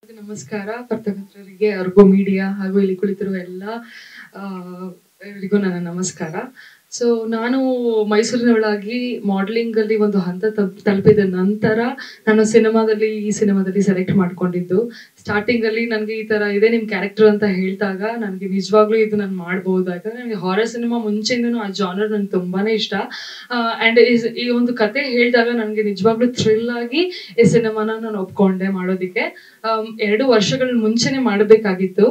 ನಮಸ್ಕಾರ ಪತ್ರಕರ್ತರಿಗೆ, ಅರ್ಗೋ ಮೀಡಿಯಾ ಹಾಗೂ ಇಲ್ಲಿ ಕುಳಿತಿರುವ ಎಲ್ಲರಿಗೂ ನನ್ನ ನಮಸ್ಕಾರ. ಸೊ ನಾನು ಮೈಸೂರಿನವಳಾಗಿ ಮಾಡಲಿಂಗ್ ಅಲ್ಲಿ ಒಂದು ಹಂತ ತಲುಪಿದ ನಂತರ ನಾನು ಈ ಸಿನಿಮಾದಲ್ಲಿ ಸೆಲೆಕ್ಟ್ ಮಾಡ್ಕೊಂಡಿದ್ದು. ಸ್ಟಾರ್ಟಿಂಗ್ ಅಲ್ಲಿ ನನಗೆ ಈ ತರ ಇದೆ ನಿಮ್ ಕ್ಯಾರೆಕ್ಟರ್ ಅಂತ ಹೇಳಿದಾಗ ನನಗೆ ನಿಜವಾಗ್ಲೂ ಇದು ನಾನು ಮಾಡ್ಬೋದು. ಯಾಕಂದ್ರೆ ನನಗೆ ಹಾರರ್ ಸಿನಿಮಾ ಮುಂಚೆಯಿಂದನೂ ಆ ಜಾನರ್ ನನಗೆ ತುಂಬಾನೇ ಇಷ್ಟ. ಅಂಡ್ ಈ ಒಂದು ಕತೆ ಹೇಳಿದಾಗ ನನಗೆ ನಿಜವಾಗ್ಲೂ ಥ್ರಿಲ್ ಆಗಿ ಈ ಸಿನಿಮಾನ ನಾನು ಒಪ್ಕೊಂಡೆ ಮಾಡೋದಿಕ್ಕೆ. 2 ವರ್ಷಗಳ ಮುಂಚೆನೆ ಮಾಡಬೇಕಾಗಿತ್ತು.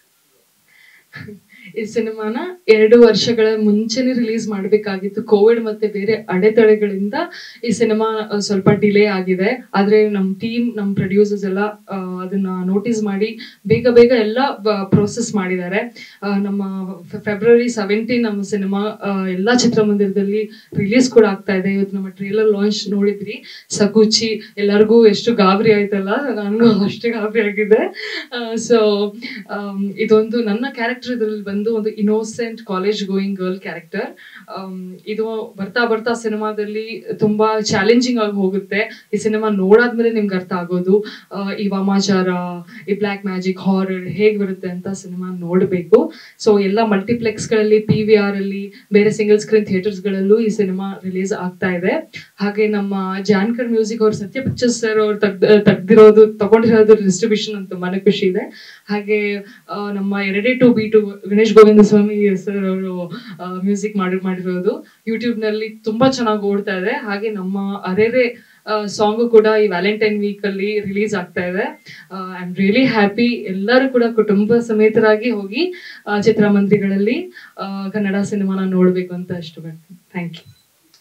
ಈ ಸಿನಿಮಾನ 2 ವರ್ಷಗಳ ಮುಂಚೆನೆ ರಿಲೀಸ್ ಮಾಡಬೇಕಾಗಿತ್ತು. ಕೋವಿಡ್ ಮತ್ತೆ ಬೇರೆ ಅಡೆತಡೆಗಳಿಂದ ಈ ಸಿನಿಮಾ ಸ್ವಲ್ಪ ಡಿಲೇ ಆಗಿದೆ. ಆದ್ರೆ ನಮ್ಮ ಟೀಮ್, ನಮ್ಮ ಪ್ರೊಡ್ಯೂಸರ್ಸ್ ಎಲ್ಲ ಅದನ್ನ ನೋಟಿಸ್ ಮಾಡಿ ಬೇಗ ಎಲ್ಲ ಪ್ರೋಸೆಸ್ ಮಾಡಿದ್ದಾರೆ. ನಮ್ಮ ಫೆಬ್ರವರಿ 17 ನಮ್ಮ ಸಿನಿಮಾ ಎಲ್ಲಾ ಚಿತ್ರಮಂದಿರದಲ್ಲಿ ರಿಲೀಸ್ ಕೂಡ ಆಗ್ತಾ ಇದೆ. ಇವತ್ತು ನಮ್ಮ ಟ್ರೇಲರ್ ಲಾಂಚ್ ನೋಡಿದ್ರಿ, ಸಗುಚಿ. ಎಲ್ಲರಿಗೂ ಎಷ್ಟು ಗಾಬರಿ ಆಯ್ತಲ್ಲ, ನನಗೂ ಅಷ್ಟೇ ಗಾಬರಿ ಆಗಿದೆ. ಸೊ ಇದೊಂದು ನನ್ನ ಕ್ಯಾರೆಕ್ಟರ್ ಇದ್ರಲ್ಲಿ ಬಂದು ಒಂದು innocent college going girl character. ಇದು ಬರ್ತಾ ಸಿನಿಮಾದಲ್ಲಿ ತುಂಬಾ ಚಾಲೆಂಜಿಂಗ್ ಆಗಿ ಹೋಗುತ್ತೆ. ಈ ಸಿನಿಮಾ ನೋಡಾದ್ಮೇಲೆ ನಿಮ್ಗೆ ಅರ್ಥ ಆಗೋದು ಈ ವಾಮಾಚಾರ, ಈ ಬ್ಲ್ಯಾಕ್ ಮ್ಯಾಜಿಕ್, ಹಾರರ್ ಹೇಗ್ ಬರುತ್ತೆ ಅಂತ ಸಿನಿಮಾ ನೋಡ್ಬೇಕು. ಸೊ ಎಲ್ಲ ಮಲ್ಟಿಪ್ಲೆಕ್ಸ್ ಗಳಲ್ಲಿ, PVR ಅಲ್ಲಿ, ಬೇರೆ ಸಿಂಗಲ್ ಸ್ಕ್ರೀನ್ ಥಿಯೇಟರ್ಸ್ ಗಳಲ್ಲೂ ಈ ಸಿನಿಮಾ ರಿಲೀಸ್ ಆಗ್ತಾ ಇದೆ. ಹಾಗೆ ನಮ್ಮ ಜಾನ್ಕರ್ ಮ್ಯೂಸಿಕ್ ಅವ್ರು, ಸತ್ಯ ಪಿಕ್ಚರ್ಸ್ ಸರ್ ಅವ್ರು ತಗೊಂಡಿರೋದು ಡಿಸ್ಟ್ರಿಬ್ಯೂಷನ್ ಅಂತ ತುಂಬಾನೇ ಖುಷಿ ಇದೆ. ಹಾಗೆ ನಮ್ಮ 2-2 ಗಣೇಶ್ ಗೋವಿಂದ ಸ್ವಾಮಿ ಸರ್ ಅವರು ಮ್ಯೂಸಿಕ್ ಮಾಡಿರೋದು ಯೂಟ್ಯೂಬ್ ನಲ್ಲಿ ತುಂಬಾ ಚೆನ್ನಾಗಿ ಓಡ್ತಾ ಇದೆ. ಹಾಗೆ ನಮ್ಮ ಅರೆರೆ ಸಾಂಗು ಕೂಡ ಈ ವ್ಯಾಲೆಂಟೈನ್ ವೀಕ್ ಅಲ್ಲಿ ರಿಲೀಸ್ ಆಗ್ತಾ ಇದೆ. I am really happy. ಎಲ್ಲರೂ ಕೂಡ ಕುಟುಂಬ ಸಮೇತರಾಗಿ ಹೋಗಿ ಚಿತ್ರಮಂದಿರಗಳಲ್ಲಿ ಕನ್ನಡ ಸಿನಿಮಾನ ನೋಡ್ಬೇಕು ಅಂತ ಇಷ್ಟಪಡ್ತೀನಿ. ಥ್ಯಾಂಕ್ ಯು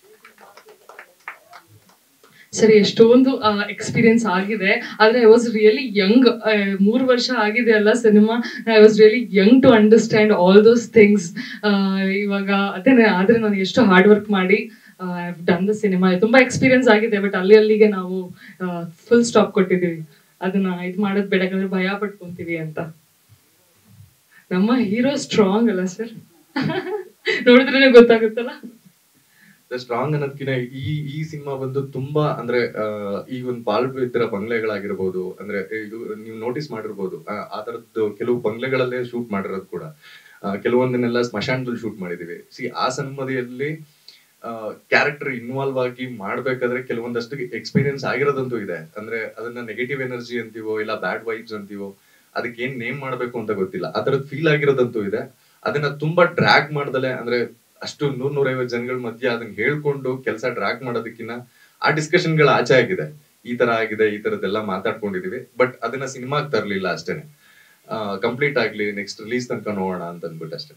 ಸರಿ. ಎಷ್ಟೊಂದು ಎಕ್ಸ್ಪೀರಿಯನ್ಸ್ ಆಗಿದೆ, ಆದ್ರೆ ಐ ವಾಸ್ ರಿಯಲಿ ಯಂಗ್. 3 ವರ್ಷ ಆಗಿದೆ ಅಲ್ಲ cinema. I was really young to understand all those things. ಇವಾಗ ಆದ್ರೆ ನಾನು ಎಷ್ಟು ಹಾರ್ಡ್ ವರ್ಕ್ ಮಾಡಿ I have done the cinema. ತುಂಬಾ ಎಕ್ಸ್ಪೀರಿಯನ್ಸ್ ಆಗಿದೆ, ಬಟ್ ಅಲ್ಲಿಗೆ ನಾವು ಫುಲ್ ಸ್ಟಾಪ್ ಕೊಟ್ಟಿದ್ದೀವಿ. ಅದನ್ನ ಇದು ಮಾಡೋದ್ ಬೇಡ, ಯಾಕಂದ್ರೆ ಭಯ ಪಟ್ಕೊಂತೀವಿ ಅಂತ. ನಮ್ಮ ಹೀರೋ ಸ್ಟ್ರಾಂಗ್ ಅಲ್ಲ ಸರ್? ನೋಡಿದ್ರೆ ಗೊತ್ತಾಗುತ್ತಲ್ಲ. ಸ್ಟ್ರಾಂಗ್ ಅನ್ನೋದಕ್ಕಿಂತ ಈ ಸಿನಿಮಾ ಬಂದು ತುಂಬಾ ಅಂದ್ರೆ ಈಗ ಒಂದು ಪಾಲ್ ಇತರ ಬಂಗ್ಲೆಗಳಾಗಿರ್ಬೋದು, ಅಂದ್ರೆ ಇದು ನೀವು ನೋಟಿಸ್ ಮಾಡಿರ್ಬೋದು, ಆ ತರದ್ದು ಕೆಲವು ಬಂಗ್ಲೆಗಳಲ್ಲೇ ಶೂಟ್ ಮಾಡಿರೋದು ಕೂಡ. ಕೆಲವೊಂದನ್ನೆಲ್ಲ ಸ್ಮಶಾನದಲ್ಲಿ ಶೂಟ್ ಮಾಡಿದೀವಿ. ಆ ಸಿನಿಮಾದಲ್ಲಿ ಕ್ಯಾರೆಕ್ಟರ್ ಇನ್ವಾಲ್ವ್ ಆಗಿ ಮಾಡ್ಬೇಕಾದ್ರೆ ಕೆಲವೊಂದಷ್ಟು ಎಕ್ಸ್ಪೀರಿಯನ್ಸ್ ಆಗಿರೋದಂತೂ ಇದೆ. ಅಂದ್ರೆ ಅದನ್ನ ನೆಗೆಟಿವ್ ಎನರ್ಜಿ ಅಂತೀವೋ ಇಲ್ಲ ಬ್ಯಾಡ್ ವೈಬ್ಸ್ ಅಂತೀವೋ, ಅದಕ್ಕೆ ಏನ್ ನೇಮ್ ಮಾಡ್ಬೇಕು ಅಂತ ಗೊತ್ತಿಲ್ಲ, ಆ ತರದ್ ಫೀಲ್ ಆಗಿರೋದಂತೂ ಇದೆ. ಅದನ್ನ ತುಂಬಾ ಡ್ರ್ಯಾಗ್ ಮಾಡ್ದಲೆ, ಅಂದ್ರೆ ಅಷ್ಟು 100-150 ಜನಗಳ ಮಧ್ಯೆ ಅದನ್ನ ಹೇಳ್ಕೊಂಡು ಕೆಲಸ ಡ್ರ್ಯಾಗ್ ಮಾಡೋದಕ್ಕಿಂತ ಆ ಡಿಸ್ಕಷನ್ಗಳು ಆಚೆ ಆಗಿದೆ. ಈ ತರ ಆಗಿದೆ, ಈ ತರದ್ದೆಲ್ಲ ಮಾತಾಡ್ಕೊಂಡಿದೀವಿ. ಬಟ್ ಅದನ್ನ ಸಿನಿಮಾಗ್ ತರ್ಲಿಲ್ಲ ಅಷ್ಟೇನೆ. ಕಂಪ್ಲೀಟ್ ಆಗ್ಲಿ, ನೆಕ್ಸ್ಟ್ ರಿಲೀಸ್ ತನಕ ನೋಡೋಣ ಅಂತ ಅಂದ್ಬಿಟ್ಟು ಅಷ್ಟೇ.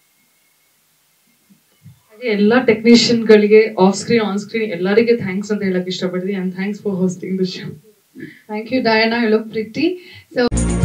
ಹಾಗೆ ಎಲ್ಲಾ ಟೆಕ್ನಿಷಿಯನ್ ಗಳಿಗೆ ಆಫ್ ಸ್ಕ್ರೀನ್, ಆನ್ ಸ್ಕ್ರೀನ್ ಎಲ್ಲರಿಗೆ ಥ್ಯಾಂಕ್ಸ್ ಅಂತ ಹೇಳಕ್ ಇಷ್ಟಪಡ್ತೀನಿ. And thanks for hosting the show. Thank you Diana. Hello Preethi. So